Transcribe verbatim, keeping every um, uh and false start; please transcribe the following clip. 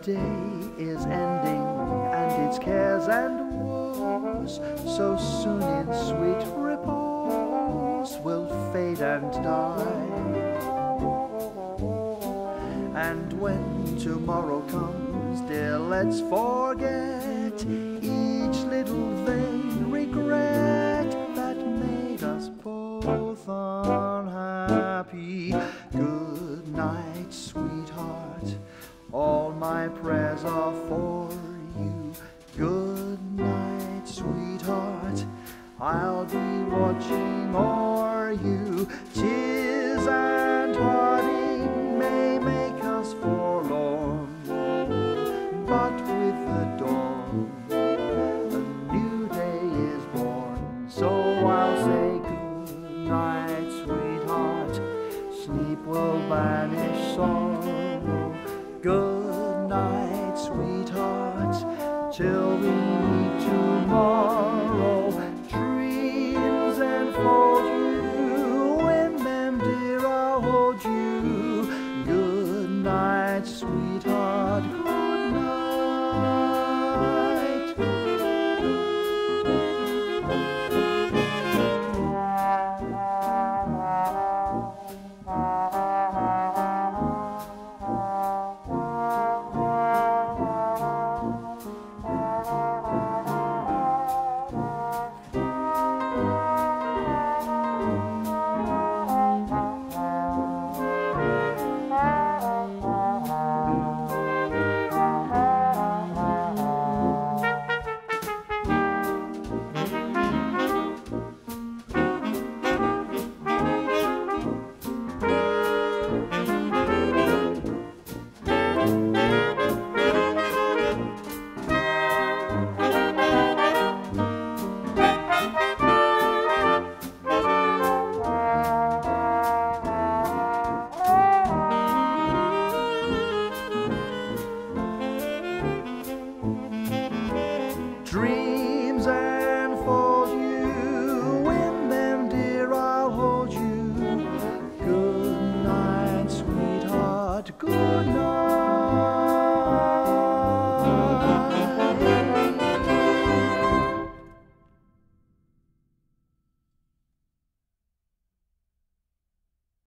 day is ending, and its cares and woes so soon in sweet repose will fade and die. And when tomorrow comes, dear, let's forget each little vain regret that made us both unhappy. Good night, sweetheart, all my prayers are for you. Good night, sweetheart, I'll be watching o'er you. Tears and parting may make us forlorn, but with the dawn a new day is born. So I'll say good night, sweetheart, sleep will banish sorrow. Good night, sweetheart, till we meet tomorrow. Dreams enfold you, in them, dear, I'll hold you. Good night, sweetheart, good night. Dreams enfold you, in them, dear, I'll hold you. Good night, sweetheart, good night.